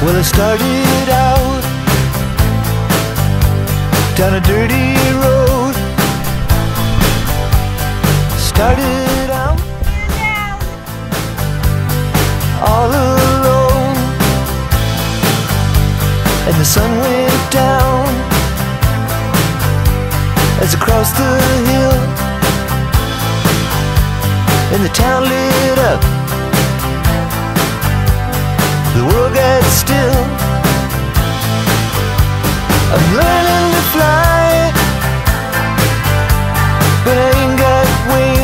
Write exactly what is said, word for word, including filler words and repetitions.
Well, I started out down a dirty road. Started out all alone, and the sun went down as I crossed the hill, and the town lit up. The world got still. I'm learning to fly, but I ain't got wings.